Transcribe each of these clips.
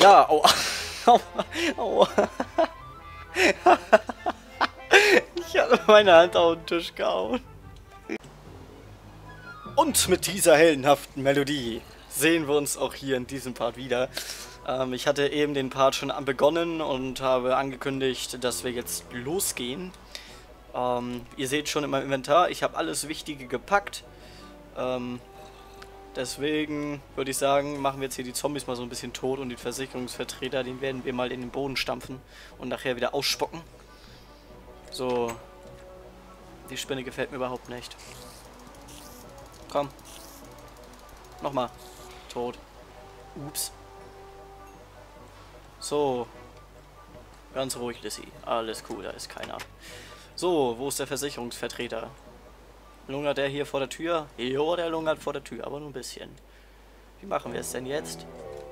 Ja, aua. Aua. Aua. Ich habe meine Hand auf den Tisch gehauen. Und mit dieser heldenhaften Melodie sehen wir uns auch hier in diesem Part wieder. Ich hatte eben den Part schon begonnen und habe angekündigt, dass wir jetzt losgehen. Ihr seht schon in meinem Inventar, ich habe alles Wichtige gepackt. Deswegen würde ich sagen, machen wir jetzt hier die Zombies mal so ein bisschen tot und den Versicherungsvertreter, den werden wir mal in den Boden stampfen und nachher wieder ausspucken. So, die Spinne gefällt mir überhaupt nicht. Komm. Nochmal. Tot. Ups. So. Ganz ruhig, Lissy. Alles cool, da ist keiner. So, wo ist der Versicherungsvertreter? Lungert der hier vor der Tür? Jo, der lungert vor der Tür, aber nur ein bisschen. Wie machen wir es denn jetzt?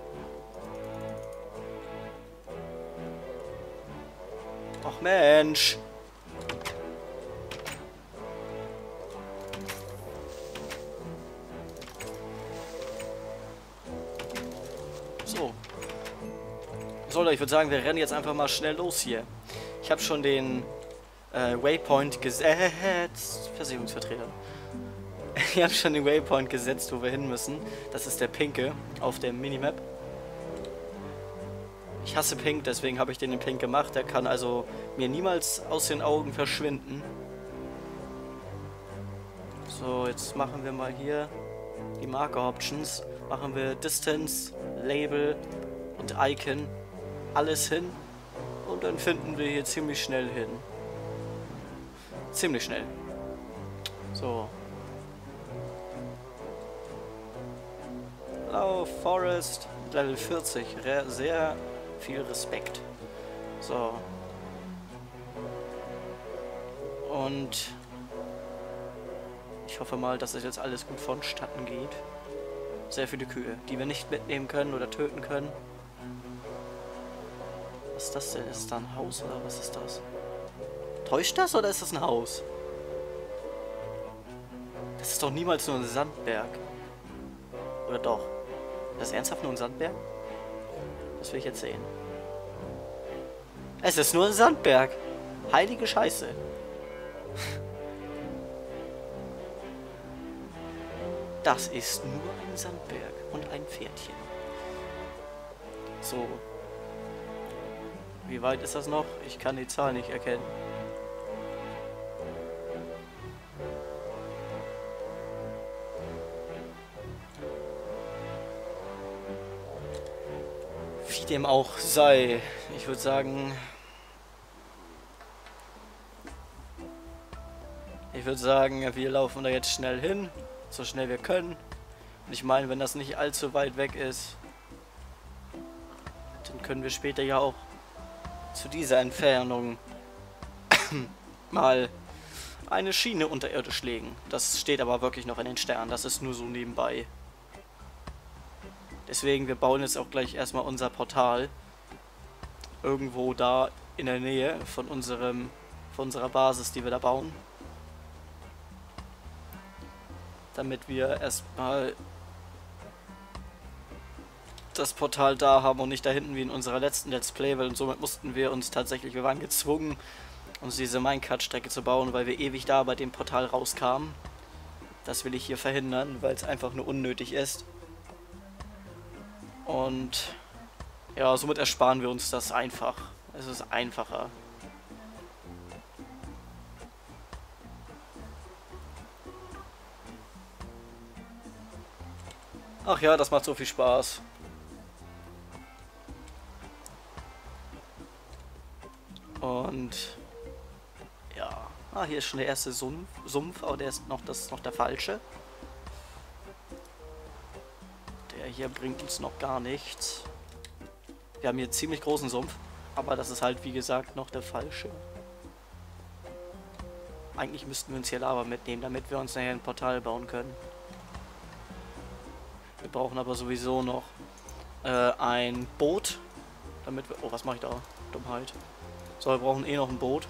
Ach Mensch. So. So, ich würde sagen, wir rennen jetzt einfach mal schnell los hier. Ich habe schon den Waypoint gesetzt. Versicherungsvertreter. Ich habe schon den Waypoint gesetzt, wo wir hin müssen. Das ist der pinke auf der Minimap. Ich hasse Pink, deswegen habe ich den in Pink gemacht. Der kann also mir niemals aus den Augen verschwinden. So, jetzt machen wir mal hier die Marker Options. Machen wir Distance, Label und Icon. Alles hin. Und dann finden wir hier ziemlich schnell hin. Ziemlich schnell. So. Hello, Forest. Level 40. Sehr viel Respekt. So. Und ich hoffe mal, dass es jetzt alles gut vonstatten geht. Sehr viele Kühe, die wir nicht mitnehmen können oder töten können. Was ist das denn? Ist das da ein Haus oder was ist das? Täuscht das oder ist das ein Haus? Das ist doch niemals nur ein Sandberg. Oder doch? Ist das ernsthaft nur ein Sandberg? Das will ich jetzt sehen. Es ist nur ein Sandberg. Heilige Scheiße. Das ist nur ein Sandberg und ein Pferdchen. So. Wie weit ist das noch? Ich kann die Zahl nicht erkennen. Wie dem auch sei. Ich würde sagen... wir laufen da jetzt schnell hin. So schnell wir können. Und ich meine, wenn das nicht allzu weit weg ist, dann können wir später ja auch zu dieser Entfernung mal eine Schiene unterirdisch legen. Das steht aber wirklich noch in den Sternen. Das ist nur so nebenbei. Deswegen, wir bauen jetzt auch gleich erstmal unser Portal. Irgendwo da in der Nähe von unserer Basis, die wir da bauen. Damit wir erstmal das Portal da haben und nicht da hinten wie in unserer letzten Let's Play, weil somit mussten wir uns tatsächlich, wir waren gezwungen, uns diese Minecart-Strecke zu bauen, weil wir ewig da bei dem Portal rauskamen. Das will ich hier verhindern, weil es einfach nur unnötig ist. Und ja, somit ersparen wir uns das einfach. Es ist einfacher. Ach ja, das macht so viel Spaß. Und ja, hier ist schon der erste Sumpf, aber das ist noch der falsche. Der hier bringt uns noch gar nichts. Wir haben hier einen ziemlich großen Sumpf, aber das ist halt wie gesagt noch der falsche. Eigentlich müssten wir uns hier Lava mitnehmen, damit wir uns nachher ein Portal bauen können. Wir brauchen aber sowieso noch ein Boot, damit wir... Oh, was mache ich da? Dummheit. So, wir brauchen eh noch ein Boot,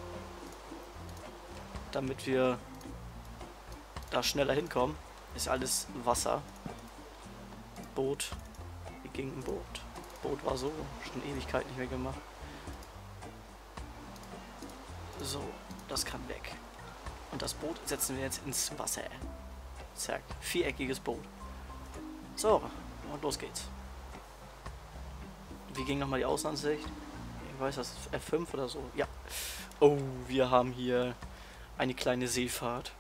damit wir da schneller hinkommen. Ist alles Wasser. Boot. Wie ging ein Boot? Boot war so schon Ewigkeit nicht mehr gemacht. So, das kann weg. Und das Boot setzen wir jetzt ins Wasser. Zack, viereckiges Boot. So, und los geht's. Wie ging nochmal die Auslandssicht? Ich weiß, das ist F5 oder so. Ja. Oh, wir haben hier eine kleine Seefahrt.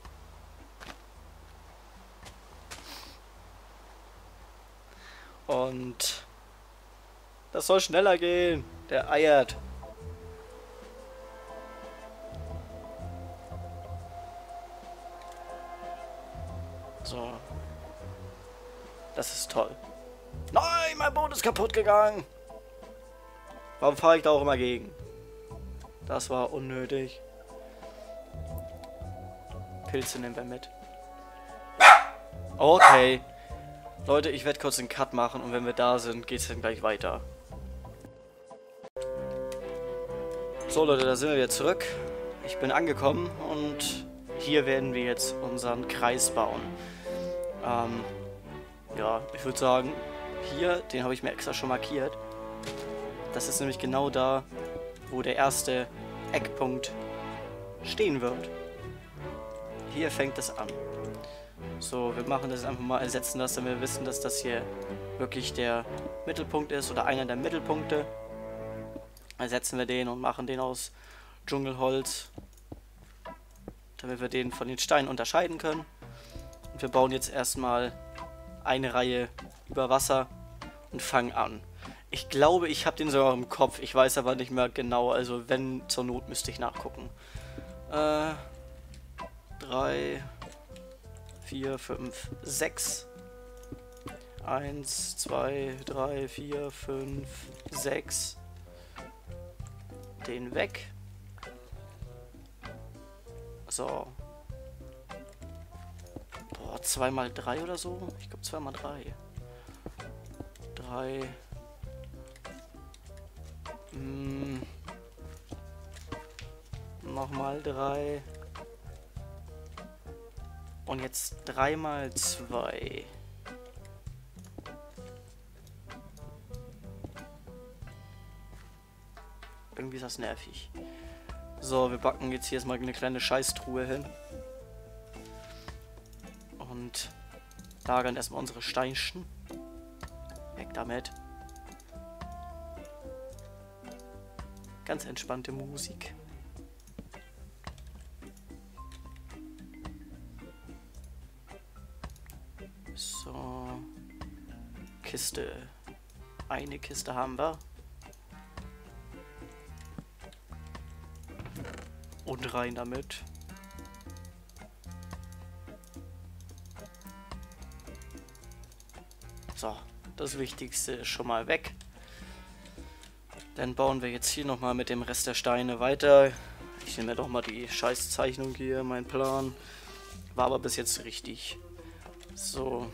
Und das soll schneller gehen. Der eiert. So. Das ist toll. Nein, mein Boot ist kaputt gegangen. Warum fahre ich da auch immer gegen? Das war unnötig. Pilze nehmen wir mit. Okay. Leute, ich werde kurz einen Cut machen und wenn wir da sind, geht es dann gleich weiter. So Leute, da sind wir wieder zurück. Ich bin angekommen und hier werden wir jetzt unseren Kreis bauen. Ja, ich würde sagen, hier, den habe ich mir extra schon markiert. Das ist nämlich genau da, wo der erste Eckpunkt stehen wird. Hier fängt es an. So, wir machen das einfach mal, ersetzen das, damit wir wissen, dass das hier wirklich der Mittelpunkt ist oder einer der Mittelpunkte. Ersetzen wir den und machen den aus Dschungelholz, damit wir den von den Steinen unterscheiden können. Und wir bauen jetzt erstmal eine Reihe über Wasser und fangen an. Ich glaube, ich habe den sogar im Kopf, ich weiß aber nicht mehr genau, also wenn zur Not müsste ich nachgucken. 3, 4, 5, 6. 1, 2, 3, 4, 5, 6. Den weg. So. Boah, 2 mal 3 oder so? Ich glaube 2 mal 3. 3. Nochmal 3. Und jetzt 3 mal 2. Irgendwie ist das nervig. So, wir backen jetzt hier erstmal eine kleine Scheißtruhe hin. Und lagern erstmal unsere Steinchen. Weg damit. Ganz entspannte Musik. So. Kiste. Eine Kiste haben wir. Und rein damit. So, das Wichtigste ist schon mal weg. Dann bauen wir jetzt hier nochmal mit dem Rest der Steine weiter. Ich nehme mir doch mal die Scheißzeichnung hier, mein Plan. War aber bis jetzt richtig. So.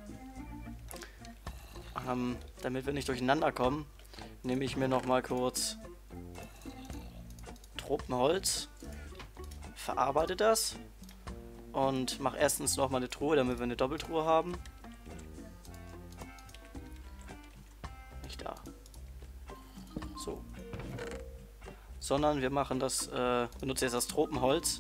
Damit wir nicht durcheinander kommen, nehme ich mir nochmal kurz Tropenholz. Verarbeite das. Und mache erstens nochmal eine Truhe, damit wir eine Doppeltruhe haben. Nicht da. So. Sondern wir machen das, benutzen jetzt das Tropenholz,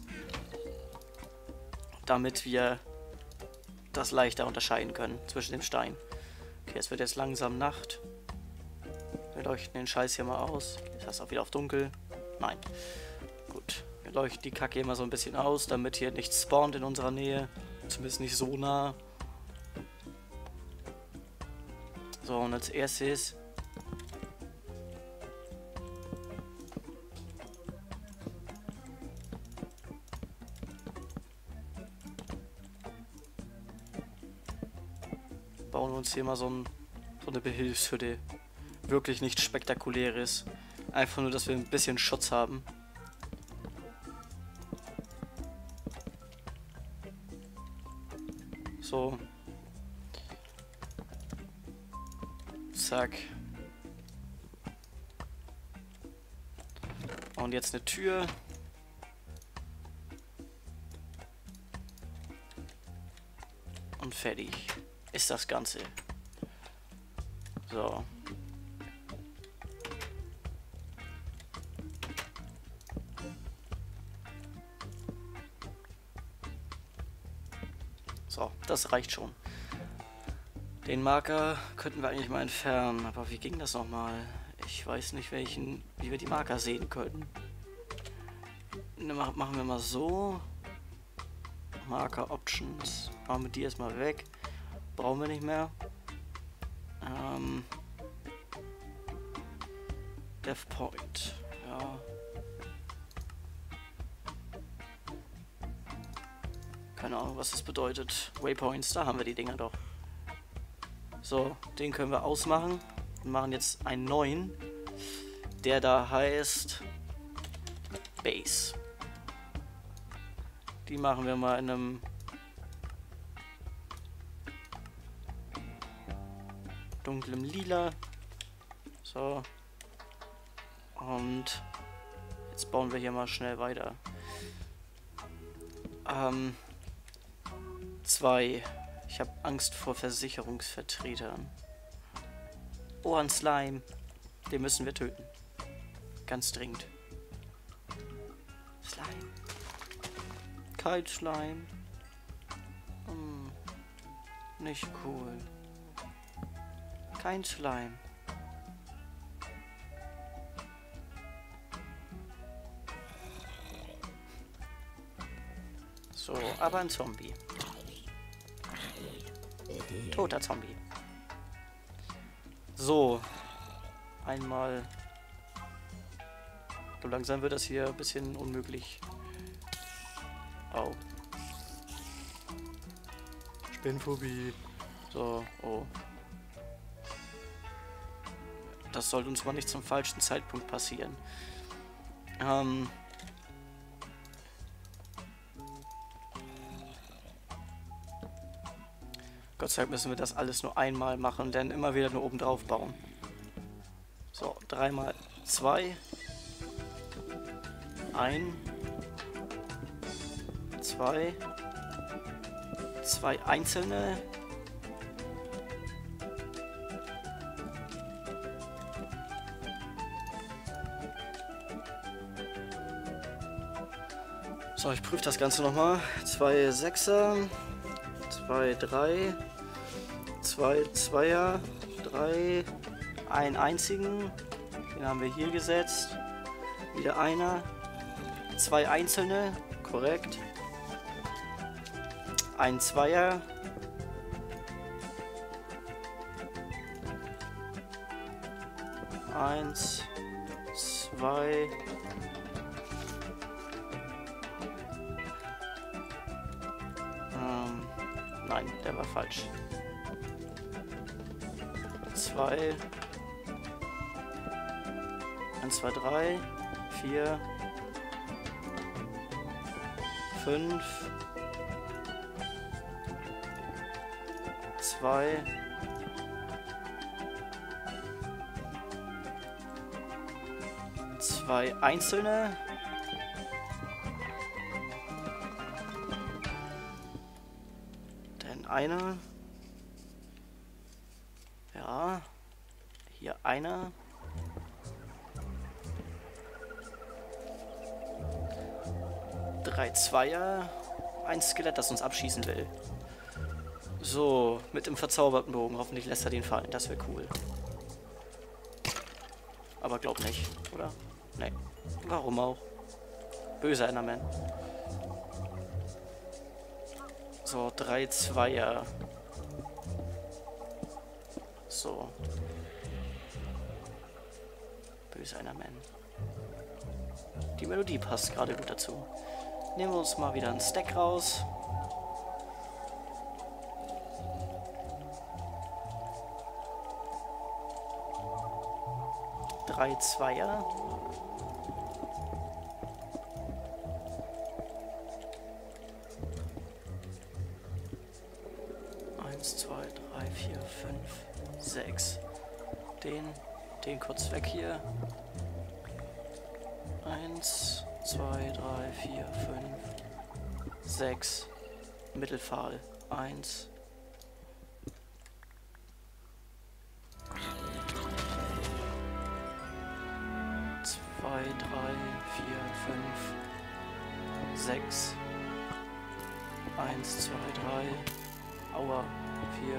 damit wir das leichter unterscheiden können zwischen den Steinen. Okay, es wird jetzt langsam Nacht. Wir leuchten den Scheiß hier mal aus. Ist das auch wieder auf dunkel? Nein. Gut. Wir leuchten die Kacke immer so ein bisschen aus, damit hier nichts spawnt in unserer Nähe. Zumindest nicht so nah. So, und als erstes bauen wir uns hier mal so eine Behilfshütte. Wirklich nichts Spektakuläres. Einfach nur, dass wir ein bisschen Schutz haben. So. Zack. Und jetzt eine Tür. Und fertig ist das Ganze. So. So, das reicht schon. Den Marker könnten wir eigentlich mal entfernen, aber wie ging das nochmal? Ich weiß nicht, wie wir die Marker sehen können. Machen wir mal so. Marker Options. Machen wir die erstmal weg. Brauchen wir nicht mehr. Dev Point. Ja. Keine Ahnung, was das bedeutet. Waypoints, da haben wir die Dinger doch. So, den können wir ausmachen. Wir machen jetzt einen neuen, der da heißt Base. Die machen wir mal in einem dunklem Lila. So. Und jetzt bauen wir hier mal schnell weiter. 2. Ich habe Angst vor Versicherungsvertretern. Oh, ein Slime. Den müssen wir töten. Ganz dringend. Slime. Kalt Slime. Nicht cool. Kein Slime. So, aber ein Zombie. Toter Zombie. So. Einmal. So langsam wird das hier ein bisschen unmöglich. Au. Spinnphobie. So, oh. Das sollte uns mal nicht zum falschen Zeitpunkt passieren. Gott sei Dank müssen wir das alles nur einmal machen, denn immer wieder nur oben drauf bauen. So, 3 mal 2. 1. 2. 2 einzelne. So, ich prüfe das Ganze nochmal. 2 Sechser. 2, 3, 2 Zweier, 3, einen einzigen, den haben wir hier gesetzt, wieder einer, 2 einzelne, korrekt, ein Zweier, eins, 2, nein, der war falsch. 2, 1, 2, 3, 4, 5, 2, 2 einzelne. Einer. Ja. Hier einer. Drei Zweier. Ein Skelett, das uns abschießen will. So, mit dem verzauberten Bogen. Hoffentlich lässt er den fallen. Das wäre cool. Aber glaub nicht, oder? Nee. Warum auch? Böser Enderman. So, 3 Zweier. So. Böser Enderman. Die Melodie passt gerade gut dazu. Nehmen wir uns mal wieder einen Stack raus. Drei Zweier. Eins, 2, 3, 4, 5, 6. Den kurz weg hier. 1, 2, 3, 4, 5, 6. Mittelpfahl. 1. 2, 3, 4, 5, 6. 1, 2, 3. Aua. 4,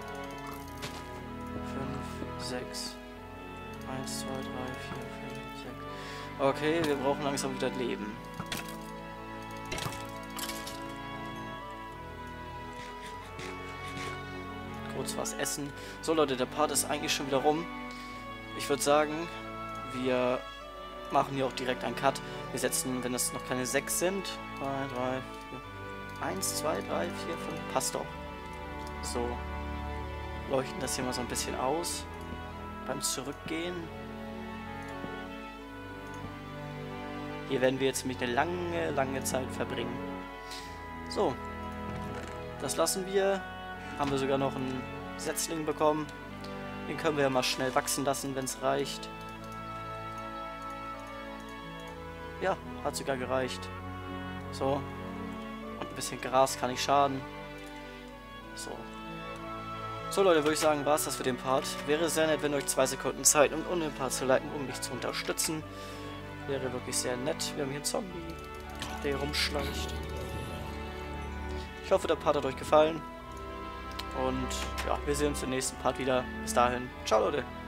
5, 6. 1, 2, 3, 4, 5, 6. Okay, wir brauchen langsam wieder Leben. Kurz was essen. So Leute, der Part ist eigentlich schon wieder rum. Ich würde sagen, wir machen hier auch direkt einen Cut. Wir setzen, wenn es noch keine 6 sind, 2, 3, 4, 1, 2, 3, 4, 5, passt doch. So, leuchten das hier mal so ein bisschen aus. Beim Zurückgehen. Hier werden wir jetzt mit eine lange, lange Zeit verbringen. So, das lassen wir. Haben wir sogar noch einen Setzling bekommen. Den können wir ja mal schnell wachsen lassen, wenn es reicht. Ja, hat sogar gereicht. So. Und ein bisschen Gras kann nicht schaden. So. So Leute, würde ich sagen, war es das für den Part. Wäre sehr nett, wenn ihr euch 2 Sekunden Zeit nimmt, um den Part zu liken, um mich zu unterstützen. Wäre wirklich sehr nett. Wir haben hier einen Zombie, der hier rumschleicht. Ich hoffe, der Part hat euch gefallen. Und ja, wir sehen uns im nächsten Part wieder. Bis dahin. Ciao Leute.